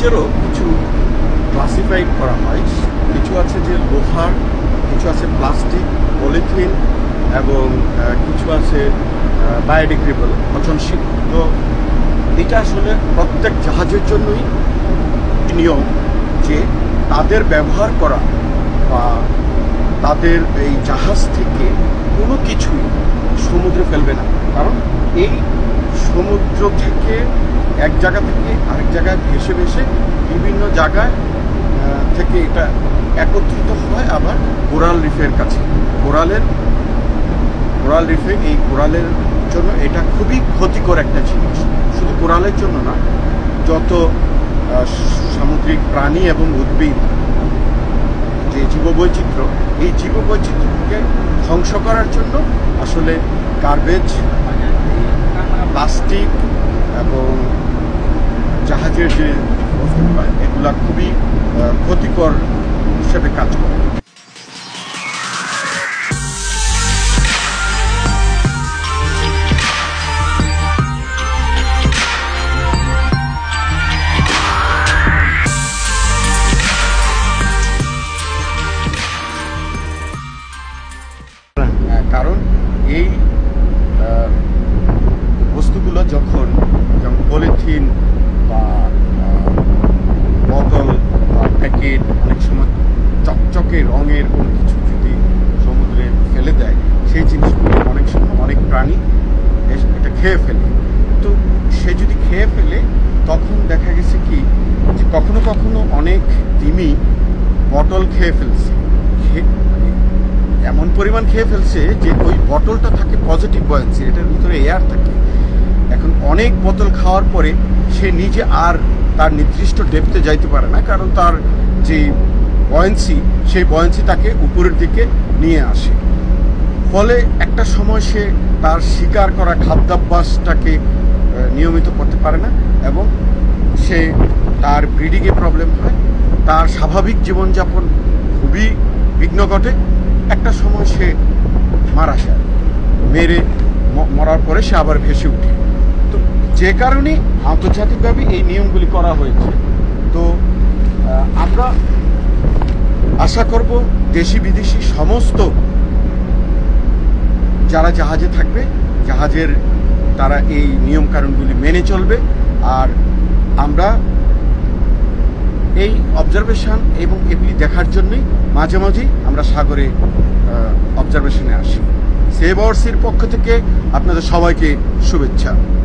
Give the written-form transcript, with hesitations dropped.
জাহাজেরও কিছু ক্লাসিফাইড করা হয়। কিছু আছে যে লোহার, কিছু আছে প্লাস্টিক, পলিথিন এবং কিছু আছে বায়োডিগ্রেডেবল, পচনশীল। তো এটা আসলে প্রত্যেক জাহাজের জন্যই নিয়ম যে তাদের ব্যবহার করা বা তাদের এই জাহাজ থেকে কোনো কিছুই সমুদ্রে ফেলবে না। কারণ এই সমুদ্র থেকে এক জায়গা থেকে আরেক জায়গায় ভেসে ভেসে বিভিন্ন জায়গায় থেকে এটা একত্রিত হয় আবার কোরাল রিফের কাছে। কোরাল রিফে এই কোরালের জন্য এটা খুবই ক্ষতিকর একটা জিনিস। শুধু কোরালের জন্য না, যত সামুদ্রিক প্রাণী এবং উদ্ভিদ যে জীববৈচিত্র্য, এই জীববৈচিত্র্যকে ধ্বংস করার জন্য আসলে গার্বেজ, প্লাস্টিক এবং জাহাজের যে বস্তুগুলো এগুলা খুবই ক্ষতিকর হিসেবে কাজ করে। কারণ এই বস্তুগুলো যখন যেমন পলিথিন বা বোতল বা প্যাকেট, অনেক সময় চকচকে রঙের কোনো কিছু যদি সমুদ্রে ফেলে দেয়, সেই জিনিসগুলো অনেক সময় অনেক প্রাণী এটা খেয়ে ফেলে। তো সে যদি খেয়ে ফেলে তখন দেখা গেছে কি যে কখনো কখনো অনেক তিমি বটল খেয়ে ফেলছে, এমন পরিমাণ খেয়ে ফেলছে যে ওই বটলটা থাকে পজিটিভ বয়েন্সি, এটার ভিতরে এয়ার থাকে। এখন অনেক বোতল খাওয়ার পরে সে নিজে আর তার নির্দিষ্ট ডেপথে যাইতে পারে না, কারণ তার যে বয়েন্সি, সেই বয়েন্সি তাকে উপরের দিকে নিয়ে আসে। ফলে একটা সময় সে তার শিকার করা খাদ্যাভ্যাসটাকে নিয়মিত করতে পারে না এবং সে তার ব্রিডিংয়ে প্রবলেম হয়, তার স্বাভাবিক জীবনযাপন খুবই বিঘ্ন ঘটে। একটা সময় সে মারা যায়, মরার পরে সে আবার ভেসে উঠে। তো যে কারণে আন্তর্জাতিকভাবে এই নিয়মগুলি করা হয়েছে। তো আমরা আশা করব দেশি বিদেশি সমস্ত যারা জাহাজে থাকবে, জাহাজের তারা এই নিয়ম কানুনগুলি মেনে চলবে। আর আমরা এই অবজারভেশন এবং এগুলি দেখার জন্যই মাঝে মাঝেই আমরা সাগরে অবজারভেশনে আসি। সেভ আওয়ার সির পক্ষ থেকে আপনাদের সবাইকে শুভেচ্ছা।